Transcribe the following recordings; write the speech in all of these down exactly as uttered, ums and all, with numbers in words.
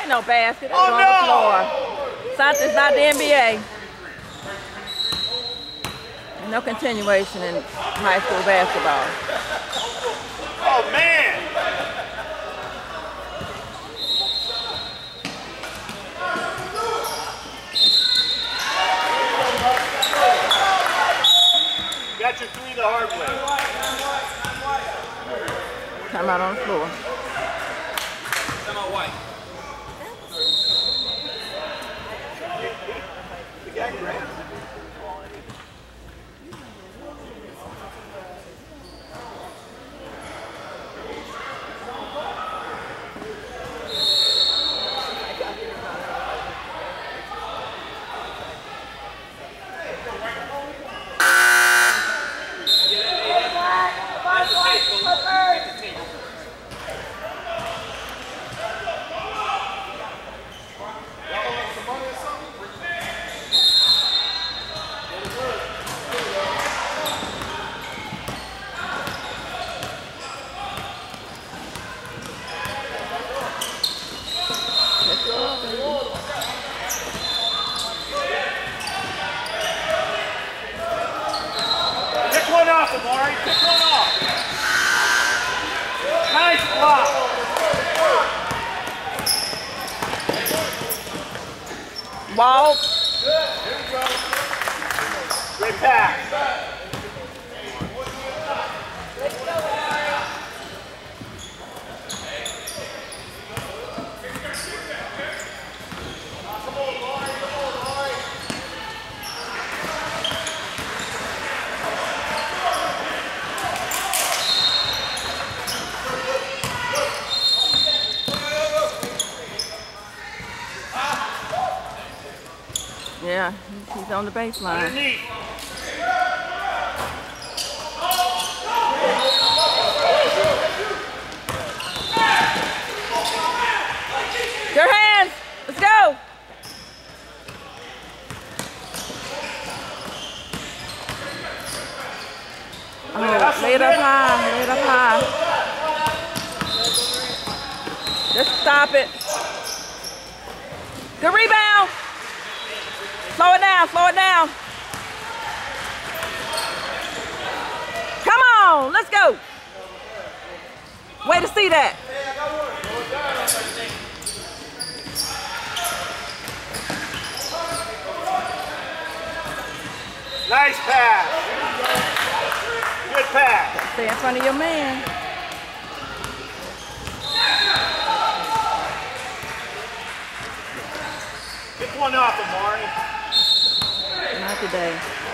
no basket. That's Oh, on no. the floor. Something's not the N B A. No continuation in high school basketball. Oh, man. Got your three the hard way. Come out on the floor. Come out white. The guy grabbed it. Pick one off, Amari. Pick one off. Nice block. Ball. Great pass. Yeah, he's on the baseline. Underneath. Your hands. Let's go. Oh, lay it up high. Lay it up high. Just stop it. Good rebound. Slow it down, slow it down. Come on, let's go. Way to see that. Nice pass. Good pass. Stay in front of your man. Pick one off, Amari. Not today.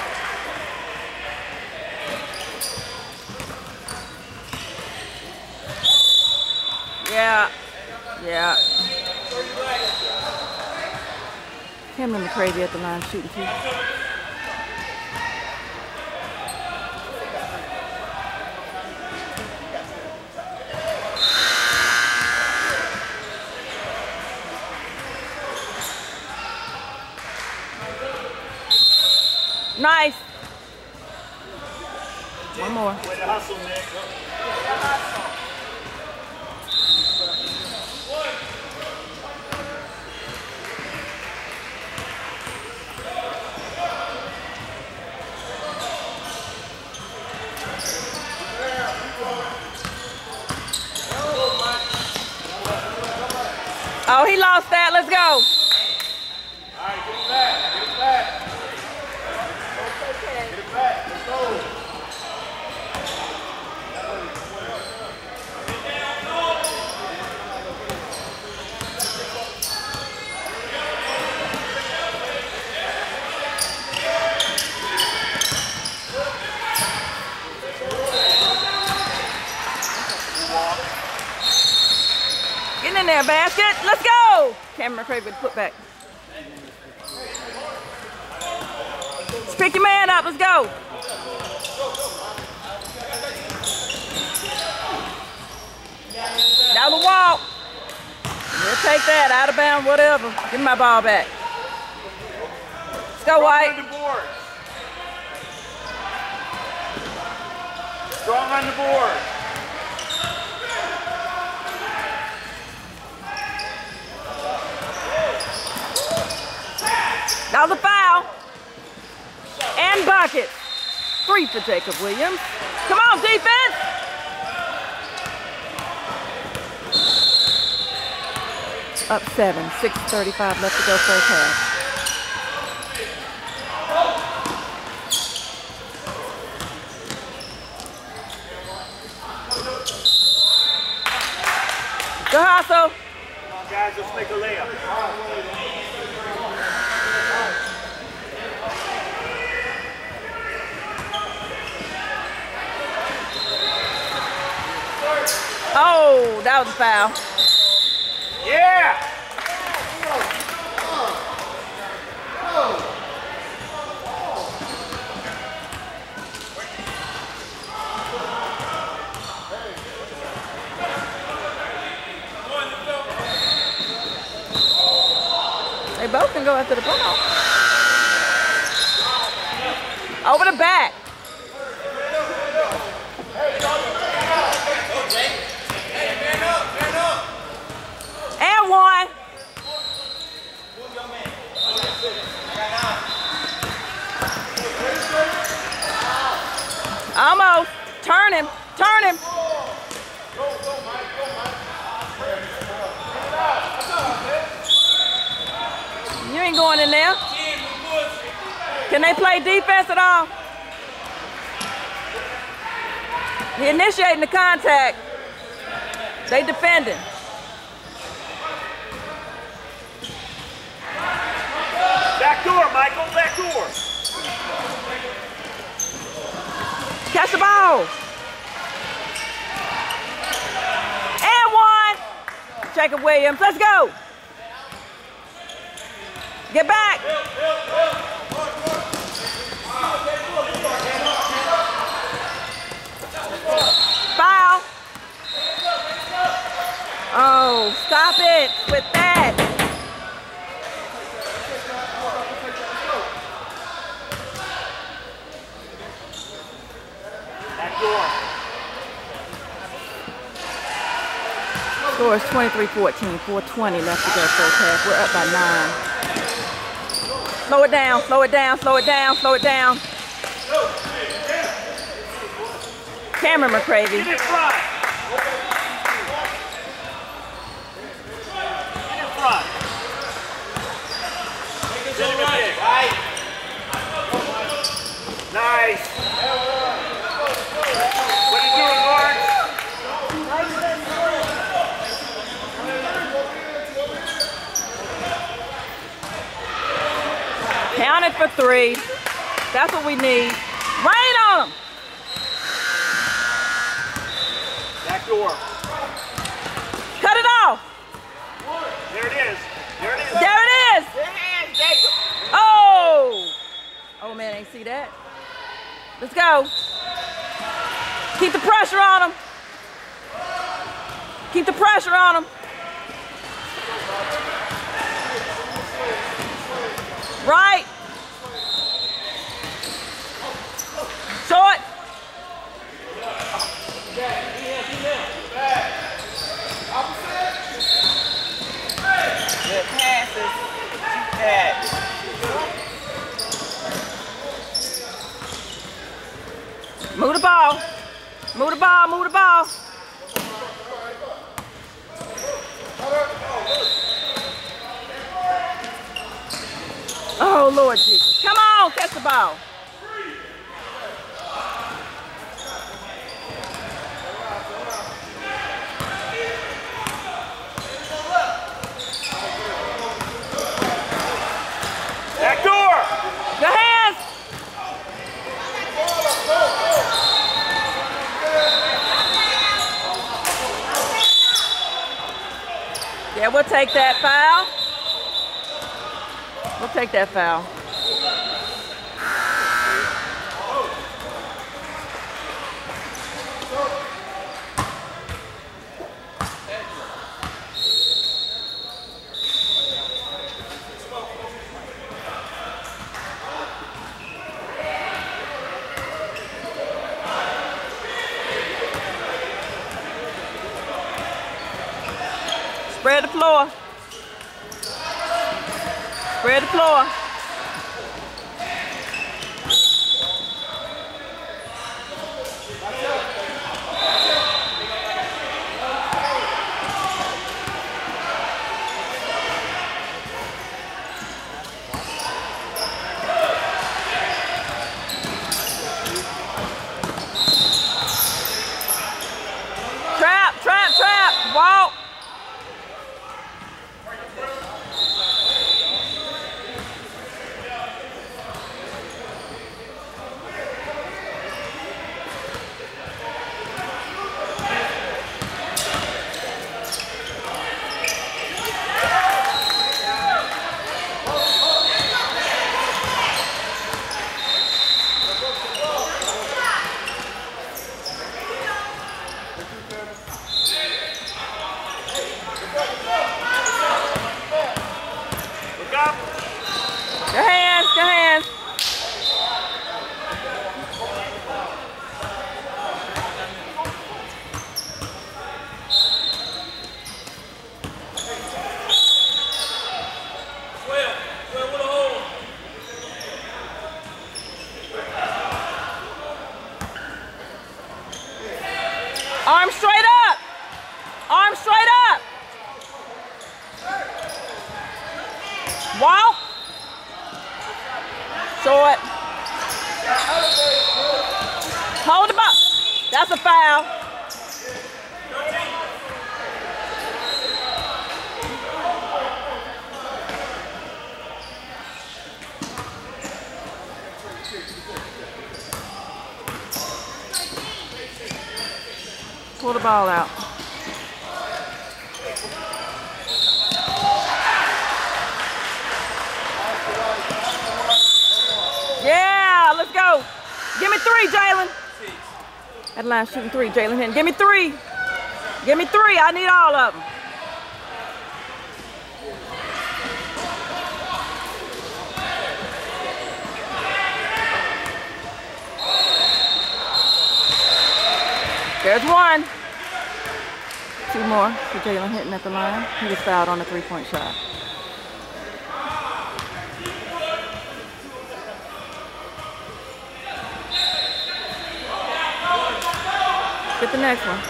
Yeah. Yeah. Cameron McCravy at the line shooting too. Nice. One more. Way to hustle, Nick. Oh, he lost that. Let's go. All right, get it back. Get it back. Get it back. Let's go. Get in there, basket. Let's go. Cameron McCravy with the putback. Let's pick your man up. Let's go. Down the wall. We'll take that. Out of bounds, whatever. Give me my ball back. Let's go, White. Strong on the board. Strong on the board. That was a foul. And bucket. Three for Jacob Williams. Come on, defense. Up seven, six thirty-five left to go first half. Go hustle. Come on, guys, let's make a layup. Oh, that was a foul. Yeah! They both can go after the ball. Over the back. And one. Almost. Turn him. Turn him. You ain't going in there. Can they play defense at all? He initiating the contact. They defending. Back door, Michael, back door. Catch the ball. And one. Jacob Williams, let's go. Get back. Foul. Oh, stop it with that. Back door. Score is twenty-three fourteen, four twenty left to go first half. We're up by nine. Slow it down, slow it down, slow it down, slow it down. Cameron McCravey. Get in front. Get in front. Send him a kick. Nice. What are you doing, Lawrence? Count it for three. That's what we need. Rain on them. Back door. Cut it off. There it is. There it is. There it is. Oh. Oh man, ain't see that. Let's go. Keep the pressure on them. Keep the pressure on them. Right. Short. Good passes. That. Move the ball. Move the ball. Move the ball. Oh, Lord Jesus. Come on, catch the ball. Back door. Your hands. Yeah, we'll take that foul. We'll take that foul. Spread the floor. Spread the floor. Walk. Short. Hold the ball. That's a foul. Pull the ball out. Yeah, let's go. Give me three, Jalen. That line shooting three, Jalen Hinton. Give me three. Give me three. I need all of them. There's one. Two more for Jalen Hinton at the line. He was fouled on the three-point shot. Get the next one.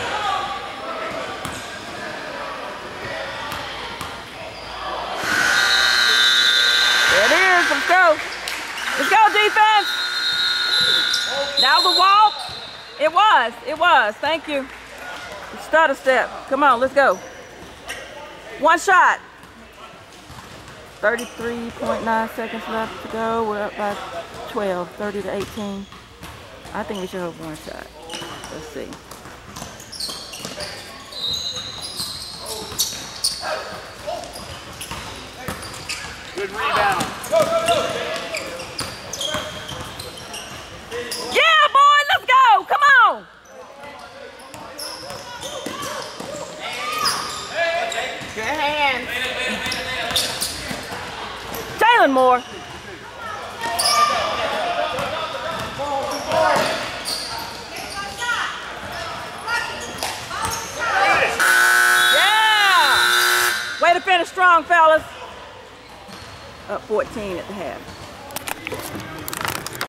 There it is. Let's go. Let's go, defense. That was a walk. It was. It was. Thank you. Stutter step. Come on. Let's go. One shot. thirty-three point nine seconds left to go. We're up by twelve. thirty to eighteen. I think we should have one shot. Let's see. Good rebound. Go, go, go. Yeah, boy, let's go. Come on. Good hands. Jalen Moore. Way to finish strong, fellas. Up fourteen at the half.